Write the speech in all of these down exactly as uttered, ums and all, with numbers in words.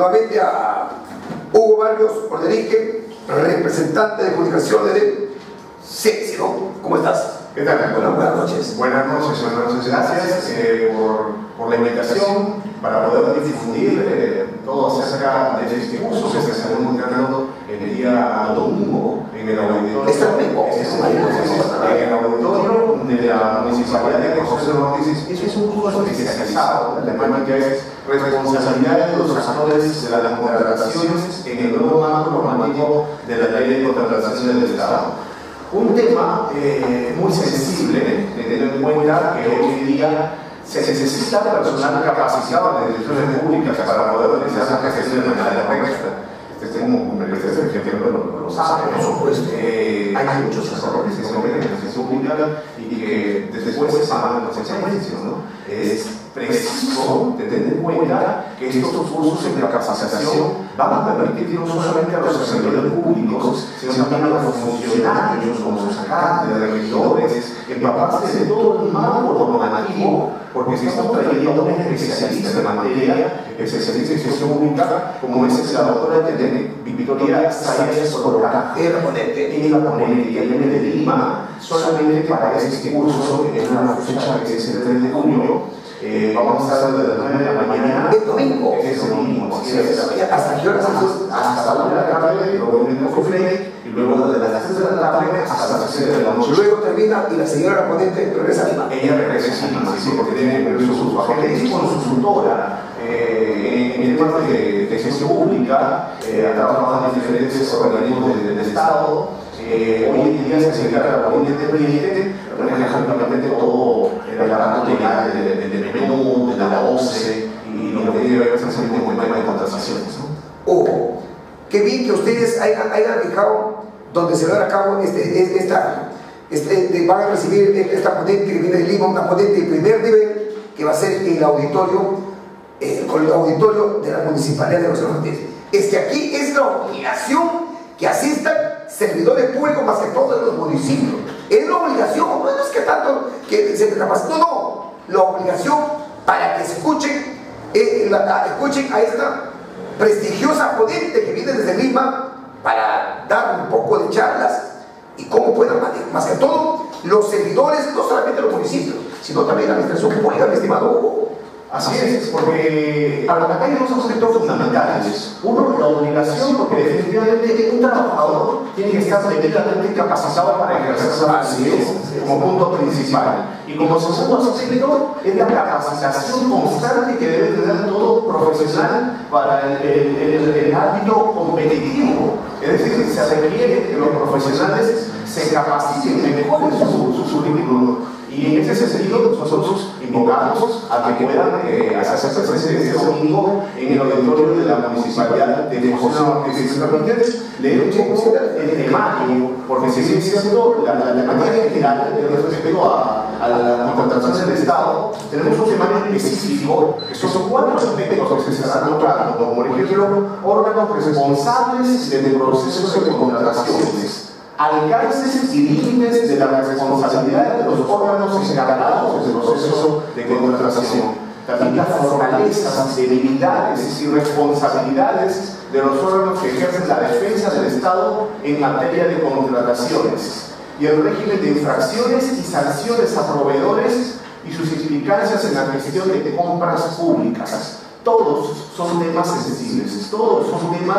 nuevamente a Hugo Barrios Orderique, representante de comunicaciones de C E X, ¿no? ¿Cómo estás? ¿Qué tal? Bueno, buenas noches. Buenas noches, buenas noches. Gracias eh, por, por la invitación para poder difundir eh, todo acerca de este curso que se está montando el día domingo en el auditorio. ¿Este domingo? En el auditorio de la Municipalidad de José Ortiz. Eso es un curso especializado. La temática es responsabilidad de los actores de las contrataciones en el nuevo marco normativo de la Ley de Contrataciones del Estado. Un tema eh, muy sensible, eh, de tener en cuenta que hoy en día se necesita personal capacitado en las instituciones públicas para poder realizar la gestión de manera correcta. Este como ustedes que lo, lo saben, ¿no? Pues, eh, hay muchos errores que se cometen en la gestión pública y que después se pagan las consecuencias, ¿no? Es preciso de tener en cuenta que estos cursos de capacitación van a permitir no solamente a los servidores públicos, sino también a los funcionarios, como los alcaldes, los regidores, empaparse de todo el marco normativo, porque estamos trayendo a un especialista en la materia, especialista en gestión pública, como es la doctora Victoria Sayas Coroca. Era ponente. Ella la ponente, ella viene de Lima, solamente para este curso, en una fecha que es el tres de junio. Eh, vamos a estar desde las nueve de la mañana. ¿Es domingo? Es domingo, sí, es. ¿Hasta qué horas? Hasta la una de la tarde, luego viene el coffee break, y luego de las tres de la tarde hasta las siete de la noche. Luego termina y la señora la ponente regresa a Lima. Ella regresa a Lima, sí, porque tiene su agente y con su consultora. Eh, en el tema de, de gestión pública, eh, ha trabajado en diferentes organismos del, del Estado. Eh, hoy en día se encarga la unidad de presidente, maneja prácticamente todo el aparato legal del menú, de la O C E y lo que tiene que ver esencialmente con el tema de contrataciones, ¿no? Oh, qué bien que ustedes hayan, hayan fijado donde se va a dar a cabo este, esta, este, van a recibir esta ponente que viene de Lima, una ponente de primer nivel que va a ser en el auditorio, eh, con el auditorio de la Municipalidad de José Ortiz. Es que aquí es la obligación que asistan servidores públicos más que todos de los municipios. Es la obligación, no es que tanto que se capaciten, no, no, la obligación para que escuchen, eh, la, escuchen a esta prestigiosa ponente que viene desde Lima para dar un poco de charlas y cómo puedan, más que todo, los servidores, no solamente los municipios, sino también la administración pública, mi estimado Hugo. Así es, porque acá hay dos aspectos fundamentales. Uno, la obligación, porque definitivamente un trabajador tiene que estar debidamente capacitado para ejercer su función como punto principal. Y como segundo aspecto, es la capacitación constante que debe tener todo profesional para el, el, el, el ámbito competitivo. Es decir, se requiere que los profesionales se capaciten, mejoren su, su, su currículum. Y en ese sentido, nosotros invocamos a que puedan eh, hacerse presentes este domingo en el auditorio de la Municipalidad de José Ortiz. Leer un poco el temario, porque si bien es cierto, la, la, la materia general respecto a, a la contratación del Estado, tenemos un temario específico que son cuatro aspectos que se están tocando, como por ejemplo, órganos responsables del proceso de contrataciones, alcances y límites de la responsabilidad de los órganos encargados del proceso de contratación, también las fortalezas, debilidades y responsabilidades de los órganos que ejercen la defensa del Estado en materia de contrataciones, y el régimen de infracciones y sanciones a proveedores y sus implicancias en la gestión de compras públicas. Todos son temas sensibles, todos son temas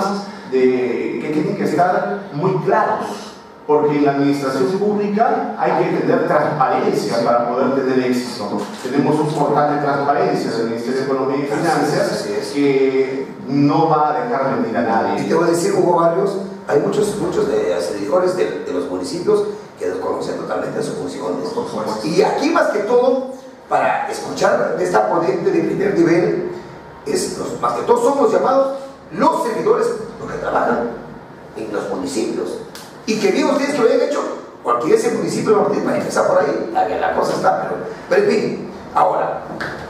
de, que tienen que estar muy claros, porque en la administración pública hay que tener transparencia para poder tener éxito. Tenemos un portal de transparencia del Ministerio de Economía y Finanzas que no va a dejar mentir a nadie. Y te voy a decir, Hugo Barrios, hay muchos, muchos de servidores de, de los municipios que desconocen totalmente sus funciones. Y aquí más que todo, para escuchar de esta ponente de primer nivel, es los, más que todo son los llamados los servidores, los que trabajan en los municipios. Y que bien ustedes lo hayan hecho, cualquier ese municipio norte, para empezar por ahí, la, la cosa está, pero, pero en fin, ahora,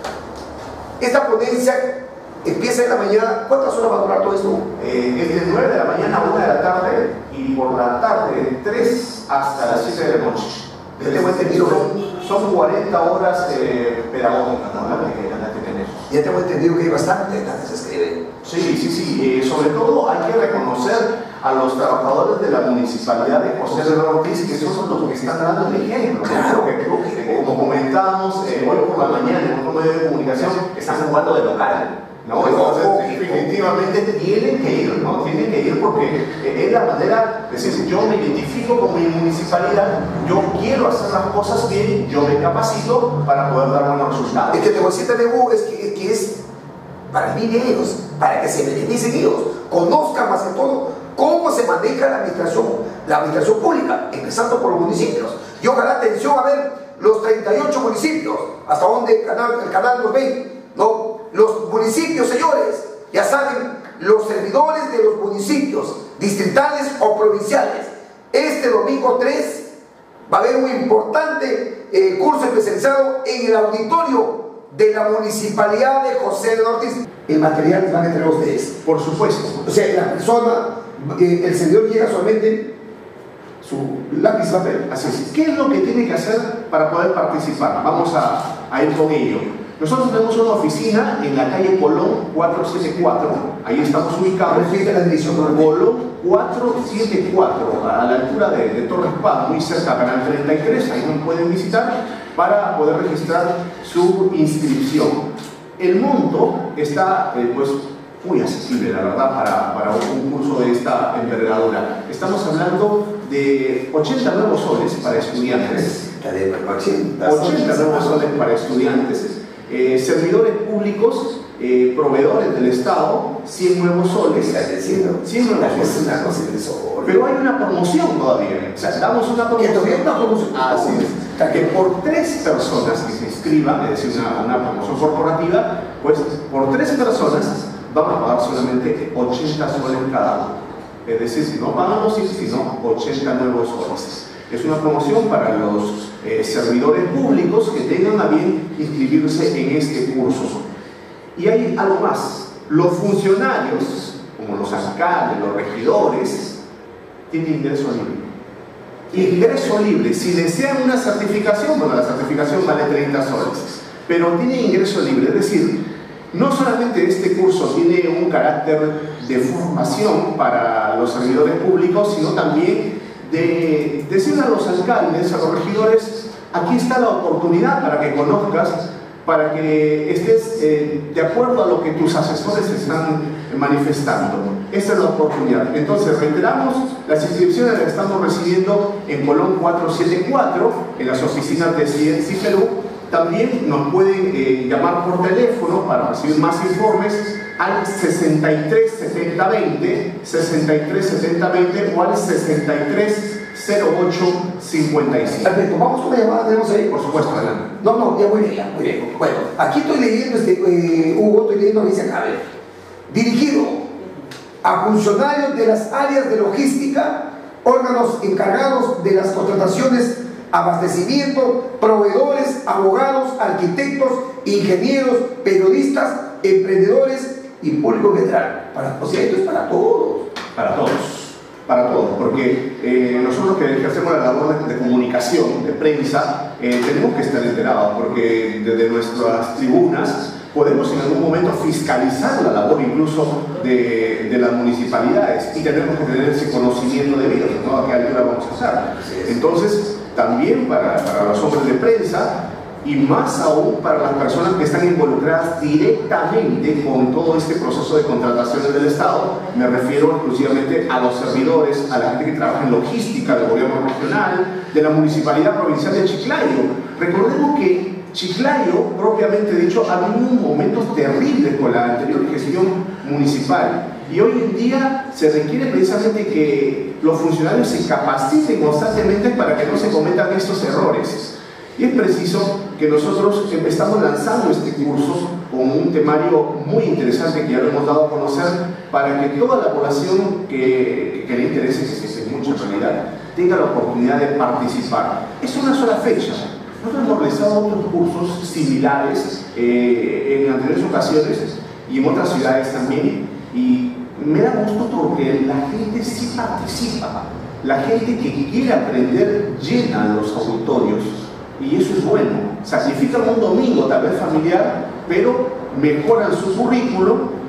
esta ponencia empieza en la mañana, ¿cuántas horas va a durar todo esto? Eh, es de nueve de la mañana a una de la tarde, y por la tarde de tres hasta las siete de la noche. Yo tengo entendido, son, son cuarenta horas eh, pedagógicas, ¿no? que, que tenemos. Ya tengo entendido que hay bastante, se escribe. Sí, sí, sí. Eh, sobre todo hay que reconocer a los trabajadores de la municipalidad de José Eduardo Ortiz, que son los que están dando el ejemplo. Claro, porque, eh, como comentábamos eh, hoy por la mañana en otro medio de comunicación, están jugando de local. ¿no? Entonces, definitivamente tienen que ir, ¿no? Tienen que ir porque eh, es la manera de decir, yo me identifico con mi municipalidad, yo quiero hacer las cosas bien, yo me capacito para poder dar buenos resultados. Es que te voy a decir también, Hugo, es que, que es para el bien de ellos, para que se beneficien ellos, conozcan más que todo cómo se maneja la administración, la administración pública, empezando por los municipios. Y ojalá atención a ver los treinta y ocho municipios, hasta donde el canal, el canal nos ve, ¿no? Los municipios, señores, ya saben, los servidores de los municipios, distritales o provinciales, este domingo tres va a haber un importante eh, curso especializado en el auditorio de la municipalidad de José Eduardo Ortiz. El material les van a entregar a ustedes. Por supuesto. O sea, la persona, eh, el servidor llega solamente su lápiz y papel. Así es. ¿Qué es lo que tiene que hacer para poder participar? Vamos a, a ir con ello. Nosotros tenemos una oficina en la calle Colón cuatrocientos setenta y cuatro, ahí estamos ubicados. Repite la dirección. Colón cuatrocientos setenta y cuatro, a la altura de, de Torres Paz, muy cerca a Canal treinta y tres, ahí nos pueden visitar para poder registrar su inscripción. El monto está eh, pues, muy accesible, la verdad, para, para un curso de esta envergadura. Estamos hablando de ochenta nuevos soles para estudiantes. ochenta nuevos soles para estudiantes. Eh, servidores públicos, eh, proveedores del Estado, cien nuevos soles. cien nuevos soles. Pero hay una promoción todavía. O sea, damos una promoción. Así es. Que por tres personas que se inscriban, es decir, una, una promoción corporativa, pues por tres personas vamos a pagar solamente ochenta soles cada uno. Es decir, si no pagamos cien, sino ochenta nuevos soles. Es una promoción para los eh, servidores públicos que tengan a bien inscribirse en este curso. Y hay algo más. Los funcionarios, como los alcaldes, los regidores, tienen ingreso libre. Ingreso libre. Si desean una certificación, bueno, la certificación vale treinta soles. Pero tienen ingreso libre. Es decir, no solamente este curso tiene un carácter de formación para los servidores públicos, sino también de decirle a los alcaldes, a los regidores, aquí está la oportunidad para que conozcas, para que estés eh, de acuerdo a lo que tus asesores están manifestando. Esta es la oportunidad. Entonces, reiteramos, las inscripciones las estamos recibiendo en Colón cuatrocientos setenta y cuatro, en las oficinas de C I E Perú. También nos pueden eh, llamar por teléfono para recibir más informes al sesenta y tres setenta veinte, sesenta y tres setenta veinte o al sesenta y tres cero ocho cincuenta y cinco. Perfecto, vamos con la llamada, tenemos ahí. Por supuesto, adelante. No, no, ya muy bien, ya, muy bien. Bueno, aquí estoy leyendo, este, eh, Hugo, estoy leyendo, me dice acá, a ver. Dirigido a funcionarios de las áreas de logística, órganos encargados de las contrataciones, abastecimiento, proveedores, abogados, arquitectos, ingenieros, periodistas, emprendedores y público general. Para, o sea, esto es para todos. Para todos, para todos, porque eh, nosotros que hacemos la labor de, de comunicación, de prensa, eh, tenemos que estar enterados, porque desde nuestras tribunas podemos en algún momento fiscalizar la labor incluso de, de las municipalidades y tenemos que tener ese conocimiento debido, ¿no? ¿A qué altura vamos a hacer? Entonces, también para, para los hombres de prensa y más aún para las personas que están involucradas directamente con todo este proceso de contrataciones del Estado, me refiero exclusivamente a los servidores, a la gente que trabaja en logística del gobierno regional, de la municipalidad provincial de Chiclayo. Recordemos que Chiclayo, propiamente dicho, ha vivido momentos terribles con la anterior gestión municipal y hoy en día se requiere precisamente que los funcionarios se capaciten constantemente para que no se cometan estos errores. Y es preciso que nosotros estamos lanzando este curso con un temario muy interesante que ya lo hemos dado a conocer para que toda la población que, que le interese, que es mucha en realidad, tenga la oportunidad de participar. Es una sola fecha. Nosotros hemos realizado otros cursos similares eh, en anteriores ocasiones y en otras ciudades también. Y me da gusto porque la gente sí participa. La gente que quiere aprender llena los auditorios. Y eso es bueno. Sacrifican un domingo tal vez familiar, pero mejoran su currículo,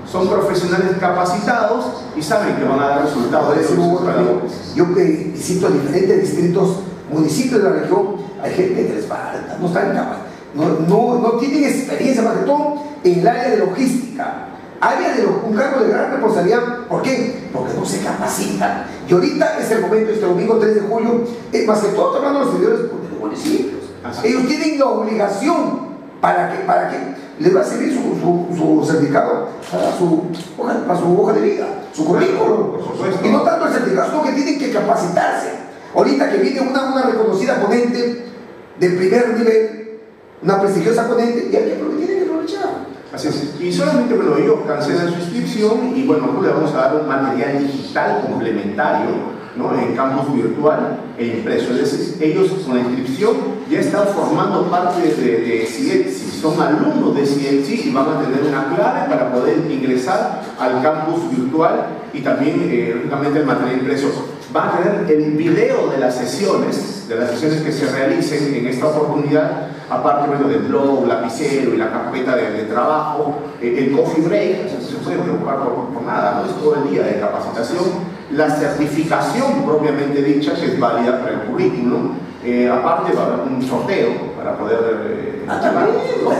son profesionales capacitados y saben que van a dar resultados. De esos yo que visito diferentes distritos, municipios de la región, hay gente que les falta, no están capaces, no, no, no tienen experiencia, más que todo en el área de logística. Área de lo, un cargo de gran responsabilidad. ¿Por qué? Porque no se capacitan. Y ahorita es el momento, este domingo tres de julio, eh, más que todo hablando de los servidores de los municipios. Así. Ellos tienen la obligación para que, para que les va a servir su, su, su certificado para su, para su hoja de vida, su currículum. Y no tanto el certificado, sino que tienen que capacitarse. Ahorita que viene una, una reconocida ponente del primer nivel, una prestigiosa ponente, y hay que tienen que aprovechar. Así es. Y solamente, bueno, ellos cancelan su inscripción y bueno, nosotros le vamos a dar un material digital complementario, ¿no? En campus virtual e impreso. Es decir, ellos con la inscripción ya están formando parte de, de CIETSI, son alumnos de CIETSI y van a tener una clave para poder ingresar al campus virtual y también, eh, lógicamente, el material impreso. Van a tener el video de las sesiones, de las sesiones que se realicen en esta oportunidad, aparte, bueno, del blog, lapicero y la carpeta de, de trabajo, eh, el coffee break, o sea, se puede preocupar por, por nada, ¿no? Es todo el día de capacitación, la certificación propiamente dicha, que es válida para el currículum, eh, aparte va a haber un sorteo para poder... Eh, ah, también,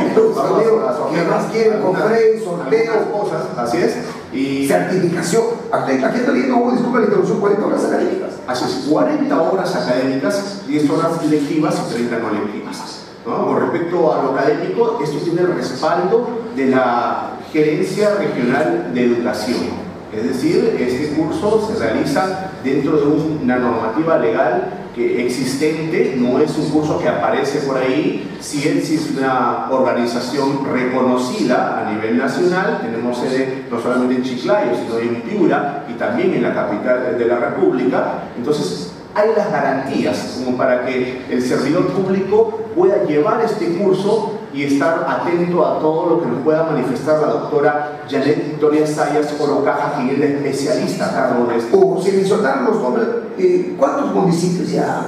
¿qué más quieren? Compré, sorteo, cosas, así es. Y certificación. Aquí está leyendo, oh, disculpa la interrupción, cuarenta horas académicas. Así es, cuarenta horas académicas, diez horas lectivas y treinta no lectivas. ¿No? Con respecto a lo académico, esto tiene el respaldo de la Gerencia Regional de Educación. Es decir, este curso se realiza dentro de una normativa legal que existente, no es un curso que aparece por ahí. CIETSI es una organización reconocida a nivel nacional, tenemos sede no solamente en Chiclayo, sino en Piura y también en la capital de la República. Entonces, hay las garantías como para que el servidor público pueda llevar este curso y estar atento a todo lo que nos pueda manifestar la doctora Janet Victoria Sayas Orocaja, quien es la especialista a cargo de esto. O sin mencionar los nombres, eh, ¿cuántos municipios ya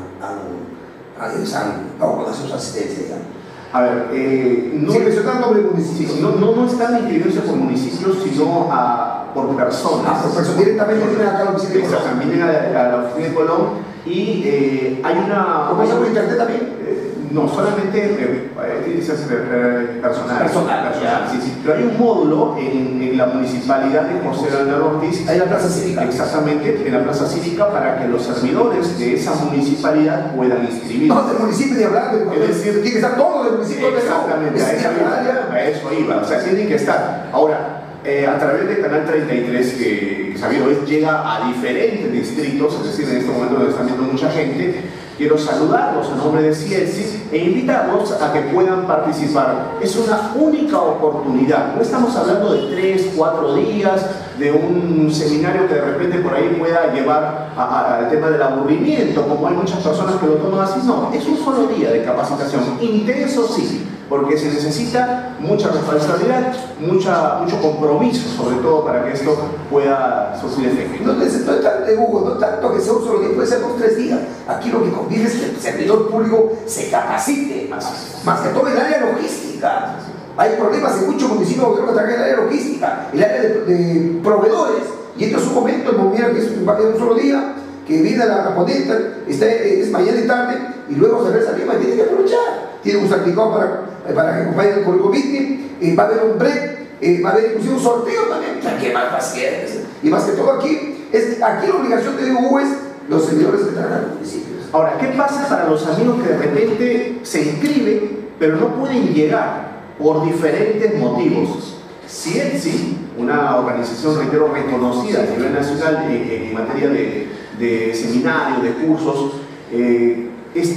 han, han, han dado con sus asistencias ya? A ver, eh, no, sin mencionar nombres de municipios. Sí, no, no, no están inscribiéndose por municipios, sino a, por personas. Ah, por personas, directamente vienen acá a la oficina de Colón. Exactamente, vienen a, a la oficina de Colón y eh, hay una... ¿Cómo pasa por internet también? Eh, no, solamente eh, eh, es personal. Personal, personal sí, sí. Pero hay un módulo en, en la municipalidad de José Leonardo Ortiz. Hay la plaza cívica. Exactamente, en la plaza cívica para que los servidores de esa municipalidad puedan inscribirse. No, del municipio de hablar, es decir, tiene que estar todo del municipio. Exactamente, a eso, iba, a eso iba. O sea, tienen que estar. Ahora, Eh, a través del canal treinta y tres que sabido es, llega a diferentes distritos, es decir, en este momento nos están viendo mucha gente. Quiero saludarlos a nombre de CIETSI e invitarlos a que puedan participar. Es una única oportunidad, no estamos hablando de tres, cuatro días, de un seminario que de repente por ahí pueda llevar al tema del aburrimiento, como hay muchas personas que lo toman así. No, es un solo día de capacitación, intenso sí, porque se necesita mucha responsabilidad, mucha, mucho compromiso, sobre todo para que esto pueda surtir efecto. No, no es tanto, Hugo, no tanto que sea un solo día, puede ser dos tres días. Aquí lo que conviene es que el servidor público se capacite, más que todo en el área logística. Hay problemas en muchos municipios que trabajan en el área logística, el área de, de proveedores. Y este es un momento, mira que es un, un solo día, que viene la, la ponente, está, es mañana y tarde, y luego se regresa arriba y tiene que aprovechar. Tiene un certificado para, para que acompañe con el comité, eh, va a haber un break, eh, va a haber inclusive un sorteo también. ¿Qué más pacientes? Y más que todo aquí, es, aquí la obligación de U es los servidores que trabajan en los municipios. Ahora, ¿qué pasa para los amigos que de repente se inscriben, pero no pueden llegar por diferentes motivos? CIETSI, una organización, reitero, reconocida a nivel nacional en, en materia de, de seminarios, de cursos, eh,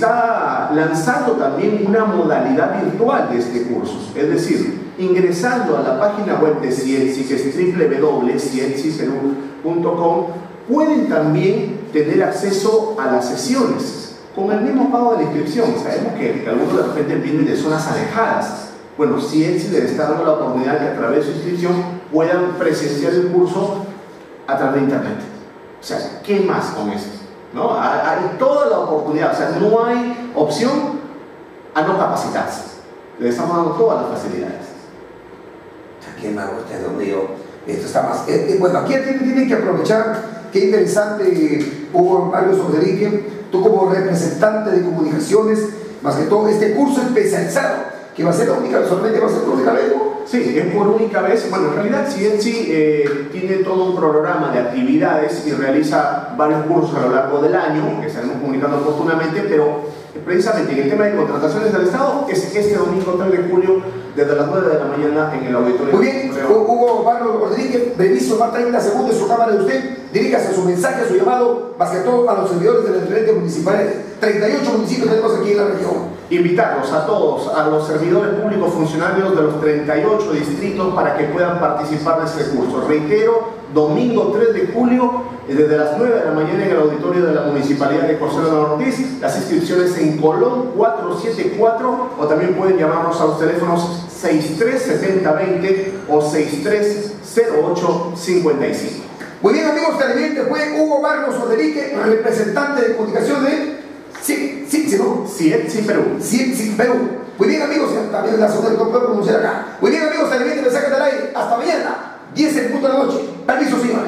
está lanzando también una modalidad virtual de este curso. Es decir, ingresando a la página web de CIETSI, que es doble u doble u doble u punto cietsi perú punto com, pueden también tener acceso a las sesiones con el mismo pago de la inscripción. Sabemos que, que algunos de repente vienen de zonas alejadas. Bueno, CIETSI les está dando la oportunidad que a través de su inscripción puedan presenciar el curso a través de internet. O sea, ¿qué más con esto? ¿No? Hay toda la oportunidad, o sea, no hay opción a no capacitarse. Le estamos dando todas las facilidades. qué malo usted, Dios mío, esto está más... Eh, eh, bueno, aquí tienen, tienen que aprovechar, qué interesante, Hugo Barrios Rodríguez, tú como representante de comunicaciones, más que todo este curso especializado, que va a ser la única, solamente va a ser la única vez, ¿no? Sí, es por única vez. Bueno, en realidad C N C eh, tiene todo un programa de actividades y realiza varios cursos a lo largo del año, que estaremos comunicando oportunamente, pero precisamente en el tema de contrataciones del Estado es este domingo tres de julio desde las nueve de la mañana en el auditorio. Muy bien, Hugo Barros Rodríguez, brevísimo, más treinta segundos su cámara de usted, diríjase su mensaje, a su llamado, más que todo a los servidores de las diferentes municipalidades. treinta y ocho municipios tenemos aquí en la región. Invitarlos a todos, a los servidores públicos funcionarios de los treinta y ocho distritos para que puedan participar de este curso. Reitero, domingo tres de julio, desde las nueve de la mañana en el auditorio de la Municipalidad de José Leonardo Ortiz. Las inscripciones en Colón cuatro siete cuatro, o también pueden llamarnos a los teléfonos seis tres siete cero dos cero o seis tres cero ocho cinco cinco. Muy bien, amigos televidentes, fue Hugo Barros Rodríguez, representante de comunicación de Sí, sí, sí, ¿no? Sí, sí, Perú. Sí, sí, Perú. Muy bien, amigos, también la zona del puedo pronunciar acá. Muy bien, amigos televidentes, me sacan del aire. Hasta mañana, diez en punto de la noche. Permiso, señores.